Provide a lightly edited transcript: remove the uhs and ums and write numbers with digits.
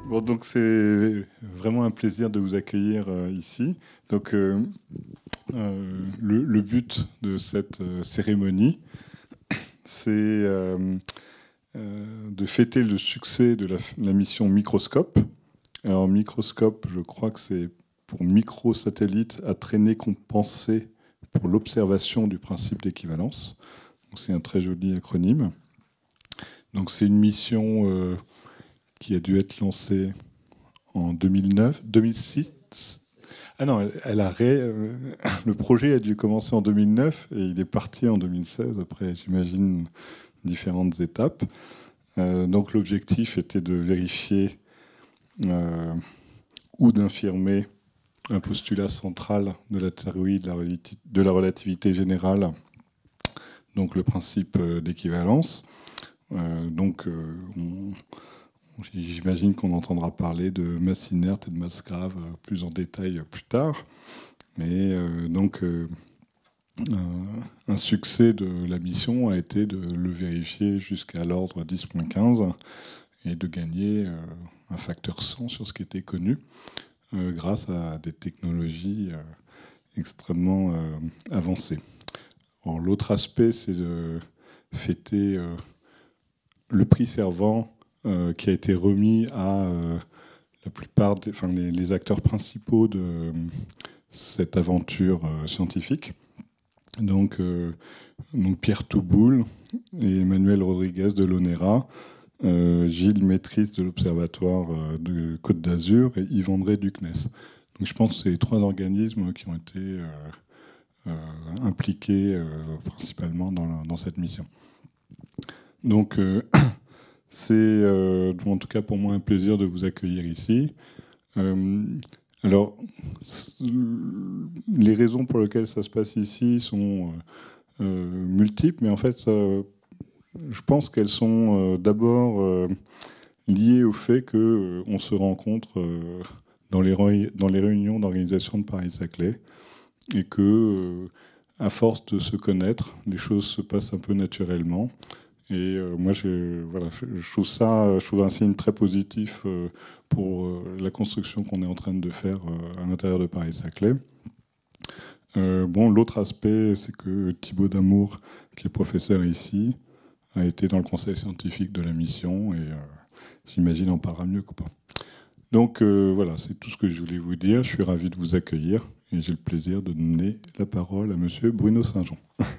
Bon, donc c'est vraiment un plaisir de vous accueillir ici. Donc, le but de cette cérémonie, c'est de fêter le succès de la mission Microscope. Alors, Microscope, je crois que c'est pour microsatellite à traîner compensé pour l'observation du principe d'équivalence. Donc, c'est un très joli acronyme. Donc, c'est une mission qui a dû être lancée en 2009, 2006. Ah non, le projet a dû commencer en 2009 et il est parti en 2016, après, j'imagine, différentes étapes. Donc l'objectif était de vérifier ou d'infirmer un postulat central de la théorie de la relativité générale, donc le principe d'équivalence. J'imagine qu'on entendra parler de masse inerte et de masse grave plus en détail plus tard. Mais un succès de la mission a été de le vérifier jusqu'à l'ordre 10.15 et de gagner un facteur 100 sur ce qui était connu grâce à des technologies extrêmement avancées. L'autre aspect, c'est de fêter le prix servant qui a été remis à la plupart les acteurs principaux de cette aventure scientifique. Donc Pierre Touboul et Emmanuel Rodriguez de l'ONERA, Gilles Maîtris de l'Observatoire de Côte d'Azur et Yves-André du CNES. Donc je pense que c'est les trois organismes qui ont été impliqués principalement dans cette mission. Donc c'est en tout cas pour moi un plaisir de vous accueillir ici. Alors, les raisons pour lesquelles ça se passe ici sont multiples, mais en fait, je pense qu'elles sont d'abord liées au fait qu'on se rencontre dans les réunions d'organisation de Paris-Saclay et que, à force de se connaître, les choses se passent un peu naturellement. Et moi, je trouve un signe très positif pour la construction qu'on est en train de faire à l'intérieur de Paris-Saclay. L'autre aspect, c'est que Thibaut Damour, qui est professeur ici, a été dans le conseil scientifique de la mission et j'imagine en parlera mieux que pas. Donc voilà, c'est tout ce que je voulais vous dire. Je suis ravi de vous accueillir et j'ai le plaisir de donner la parole à monsieur Bruno Saint-Jean.